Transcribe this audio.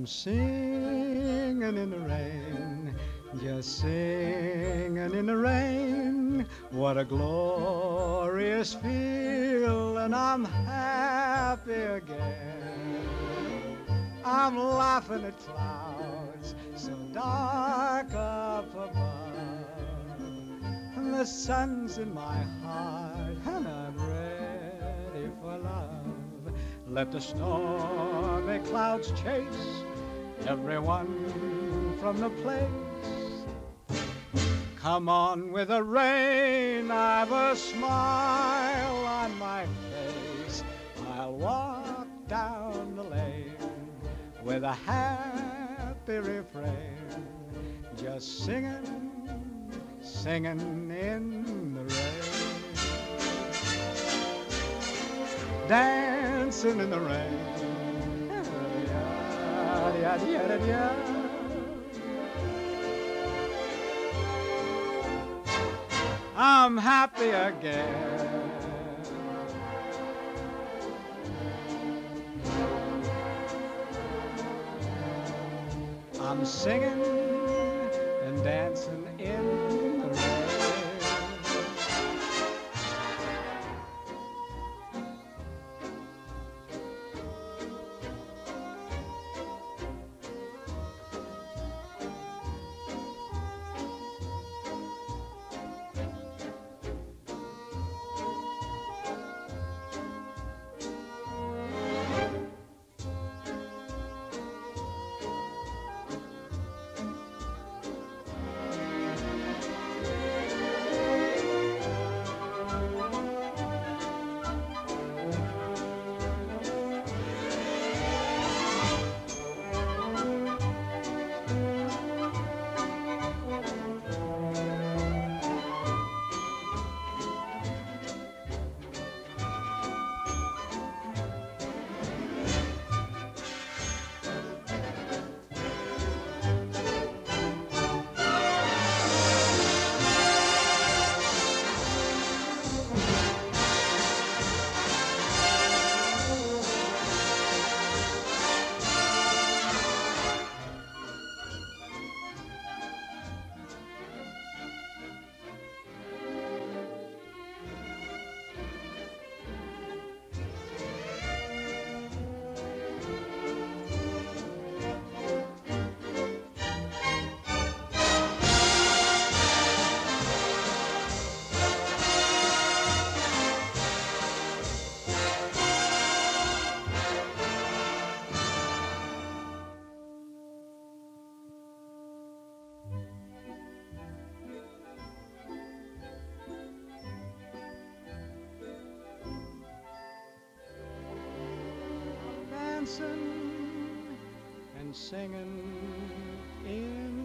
singing in the rain, just singing in the rain. What a glorious feeling, I'm happy again. I'm laughing at clouds so dark up above, and the sun's in my heart, and I'm ready for love. Let the stormy clouds chase everyone from the place. Come on with the rain, I've a smile on my face. I'll walk down the lane with a happy refrain, just singing, singing in the rain, dancing in the rain. I'm happy again. I'm singing and dancing in the rain. Dancing and singing in